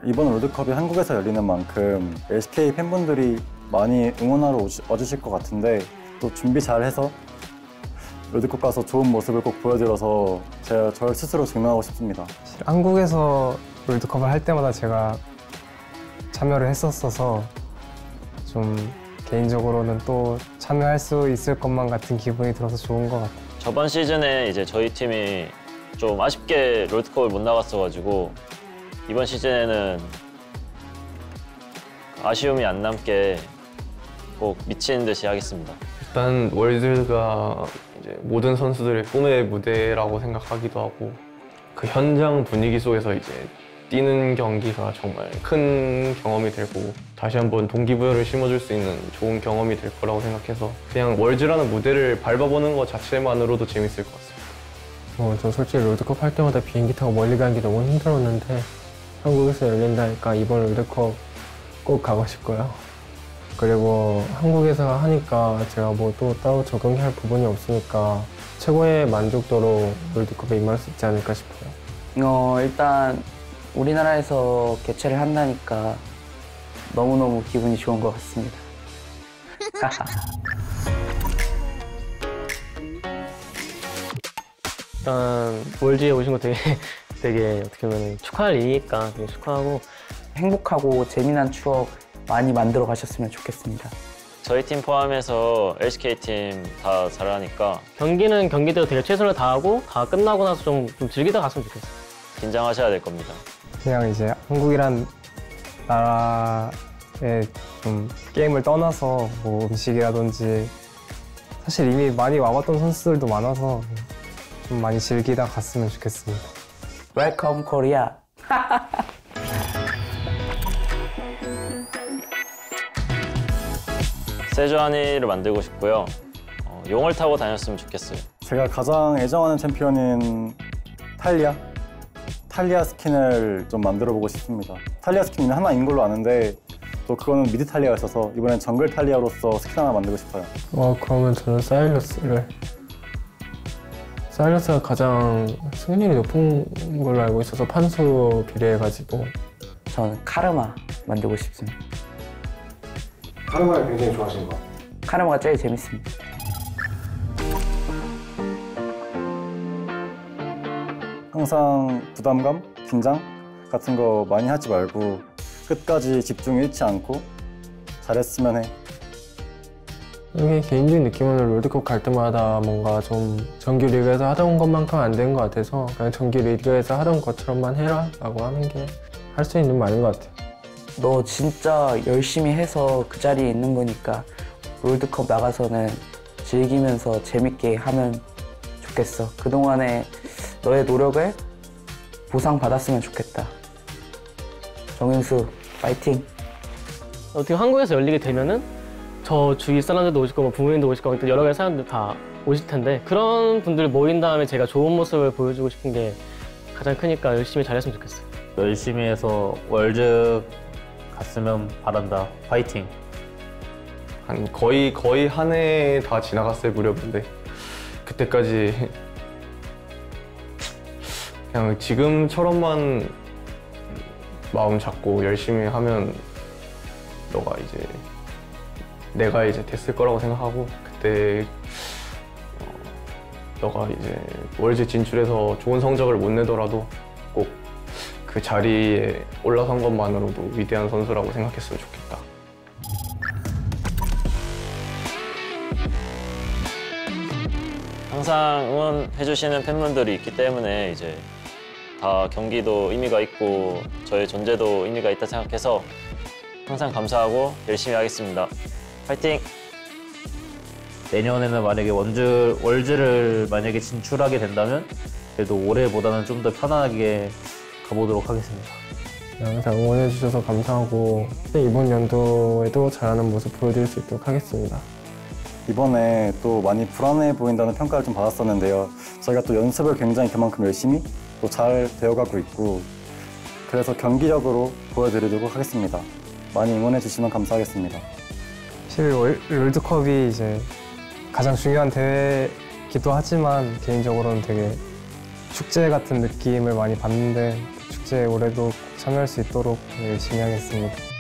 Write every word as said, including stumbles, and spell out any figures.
이번 롤드컵이 한국에서 열리는 만큼 엘씨케이 팬분들이 많이 응원하러 와주실 것 같은데 또 준비 잘해서 롤드컵 가서 좋은 모습을 꼭 보여드려서 제가 저를 스스로 증명하고 싶습니다. 한국에서 롤드컵을 할 때마다 제가 참여를 했었어서 좀 개인적으로는 또 참여할 수 있을 것만 같은 기분이 들어서 좋은 것 같아요. 저번 시즌에 이제 저희 팀이 좀 아쉽게 롤드컵을 못 나갔어가지고 이번 시즌에는 아쉬움이 안 남게 꼭 미친 듯이 하겠습니다. 일단 월드가 이제 모든 선수들의 꿈의 무대라고 생각하기도 하고 그 현장 분위기 속에서 이제 뛰는 경기가 정말 큰 경험이 되고 다시 한번 동기부여를 심어줄 수 있는 좋은 경험이 될 거라고 생각해서 그냥 월즈라는 무대를 밟아보는 것 자체만으로도 재밌을 것 같습니다. 어, 저 솔직히 롤드컵 할 때마다 비행기 타고 멀리 가는 게 너무 힘들었는데 한국에서 열린다니까 이번 롤드컵 꼭 가고 싶고요. 그리고 한국에서 하니까 제가 뭐 또 따로 적응할 부분이 없으니까 최고의 만족도로 롤드컵에 임할 수 있지 않을까 싶어요. 어, 일단 우리나라에서 개최를 한다니까 너무너무 기분이 좋은 것 같습니다. 일단 월즈에 오신 거 되게 되게 어떻게 보면 축하할 일이니까 되게 축하하고 행복하고 재미난 추억 많이 만들어 가셨으면 좋겠습니다. 저희 팀 포함해서 엘씨케이 팀 다 잘하니까 경기는 경기대로 되게 최선을 다하고 다 끝나고 나서 좀, 좀 즐기다 갔으면 좋겠어요. 긴장하셔야 될 겁니다. 그냥 이제 한국이란 나라에 좀 게임을 떠나서 뭐 음식이라든지 사실 이미 많이 와봤던 선수들도 많아서 좀 많이 즐기다 갔으면 좋겠습니다. 웰컴 코리아. 세주아니를 만들고 싶고요. 어, 용을 타고 다녔으면 좋겠어요. 제가 가장 애정하는 챔피언인 탈리아? 탈리아 스킨을 좀 만들어보고 싶습니다. 탈리아 스킨이 하나인 걸로 아는데 또 그거는 미드 탈리아가 있어서 이번엔 정글 탈리아로서 스킨 하나 만들고 싶어요. 어, 그러면 저는 사일러스를 사일러스가 가장 승률이 높은 걸로 알고 있어서 판수 비례해가지고 저는 카르마 만들고 싶습니다. 카르마를 굉장히 좋아하시는 것 같아요. 카르마가 제일 재밌습니다. 항상 부담감, 긴장 같은 거 많이 하지 말고 끝까지 집중 잃지 않고 잘했으면 해. 이게 개인적인 느낌은 롤드컵 갈 때마다 뭔가 좀 정규 리그에서 하던 것만큼 안 된 것 같아서 그냥 정규 리그에서 하던 것처럼만 해라 라고 하는 게 할 수 있는 말인 것 같아요. 너 진짜 열심히 해서 그 자리에 있는 거니까 롤드컵 나가서는 즐기면서 재밌게 하면 좋겠어. 그동안에 너의 노력을 보상받았으면 좋겠다. 정윤수, 파이팅! 어떻게 한국에서 열리게 되면은 저 주위 사람들도 오실 거고 부모님도 오실 거고 여러 가지 사람들 다 오실 텐데 그런 분들 모인 다음에 제가 좋은 모습을 보여주고 싶은 게 가장 크니까 열심히 잘했으면 좋겠어요. 열심히 해서 월드 갔으면 바란다. 파이팅! 한 거의 거의 한 해 다 지나갔을 무렵인데 그때까지 그냥 지금처럼만 마음 잡고 열심히 하면 너가 이제 내가 이제 됐을 거라고 생각하고 그때 어, 너가 이제 월드 진출해서 좋은 성적을 못 내더라도 꼭 그 자리에 올라선 것만으로도 위대한 선수라고 생각했으면 좋겠다. 항상 응원해주시는 팬분들이 있기 때문에 이제 다 경기도 의미가 있고 저의 존재도 의미가 있다 생각해서 항상 감사하고 열심히 하겠습니다. 파이팅! 내년에는 만약에 원주, 월즈를 만약에 진출하게 된다면 그래도 올해보다는 좀 더 편안하게 가보도록 하겠습니다. 항상 응원해주셔서 감사하고 이번 연도에도 잘하는 모습 보여드릴 수 있도록 하겠습니다. 이번에 또 많이 불안해 보인다는 평가를 좀 받았었는데요. 저희가 또 연습을 굉장히 그만큼 열심히 또 잘 되어가고 있고 그래서 경기력으로 보여드리도록 하겠습니다. 많이 응원해 주시면 감사하겠습니다. 사실 월- 롤드컵이 이제 가장 중요한 대회이기도 하지만 개인적으로는 되게 축제 같은 느낌을 많이 받는데 축제 월드컵에 올해도 참여할 수 있도록 열심히 하겠습니다.